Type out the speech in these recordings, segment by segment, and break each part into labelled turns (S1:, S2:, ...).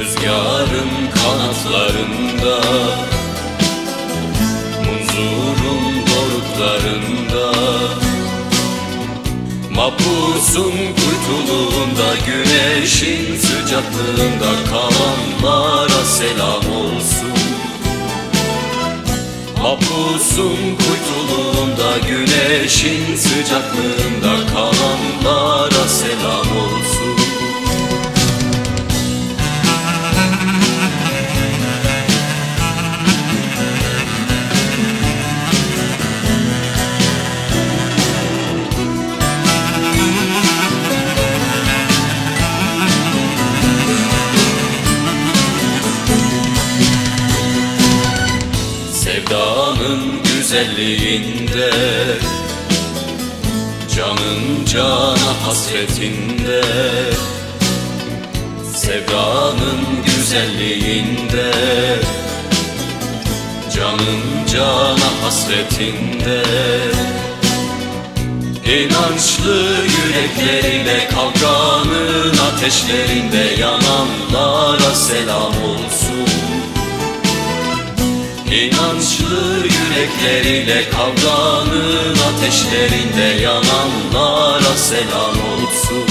S1: Rüzgarın kanatlarında, munzurun doruklarında, mahpusun kuytuluğunda, güneşin sıcaklığında kalanlara selam olsun. Mahpusun kuytuluğunda, güneşin sıcaklığında kalanlara selam olsun. Sevdanın güzelliğinde, canın cana hasretinde. Sevdanın güzelliğinde, canın cana hasretinde. İnançlı yürekleriyle kavganın ateşlerinde yananlara selam olsun. İnançlı yürekleriyle kavganın ateşlerinde yananlara selam olsun.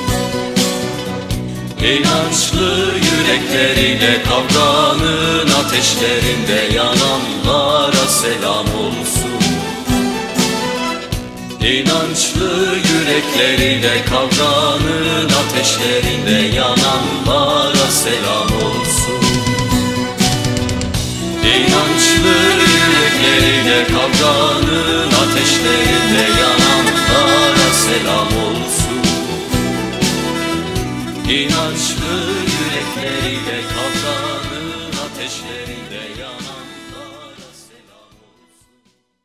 S1: İnançlı yürekleriyle kavganın ateşlerinde yananlara selam olsun. İnançlı yürekleriyle kavganın ateşlerinde yananlara selam olsun. İnançlı yürekleriyle kavganın ateşlerinde yananlara selam olsun. İnançlı yürekleriyle kavganın